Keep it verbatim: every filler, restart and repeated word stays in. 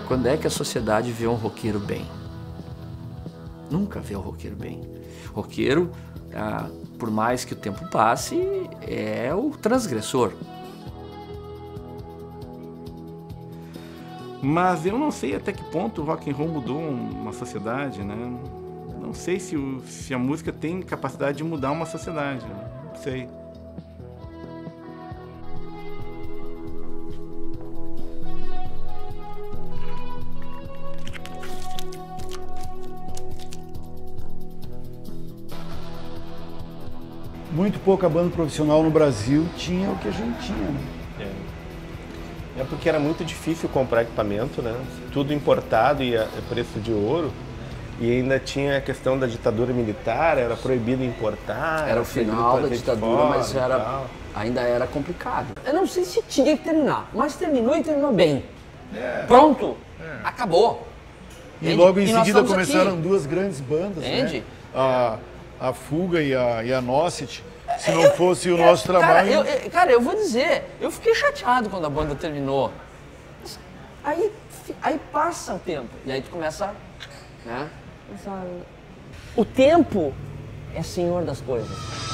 Quando é que a sociedade vê um roqueiro bem? Nunca vê o roqueiro bem. Roqueiro, ah, por mais que o tempo passe, é o transgressor. Mas eu não sei até que ponto o rock and roll mudou uma sociedade, né? Não sei se, o, se a música tem capacidade de mudar uma sociedade, né? Não sei. Muito pouca banda profissional no Brasil tinha o que a gente tinha, né? É. É porque era muito difícil comprar equipamento, né? Tudo importado e a preço de ouro. E ainda tinha a questão da ditadura militar, era proibido importar. Era o final da ditadura, mas era, ainda era complicado. Eu não sei se tinha que terminar, mas terminou e terminou bem. É. Pronto, é. Acabou. E Entende? logo em e seguida começaram aqui. duas grandes bandas, Entende? né? A, a Fuga e a, e a Nosset. Se não fosse o nosso cara, trabalho... Eu, eu, cara, eu vou dizer, eu fiquei chateado quando a banda terminou. Aí, aí passa o tempo, e aí tu começa, né? O tempo é senhor das coisas.